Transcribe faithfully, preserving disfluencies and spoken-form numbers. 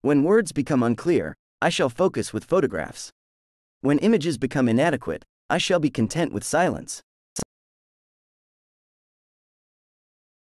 When words become unclear, I shall focus with photographs. When images become inadequate, I shall be content with silence.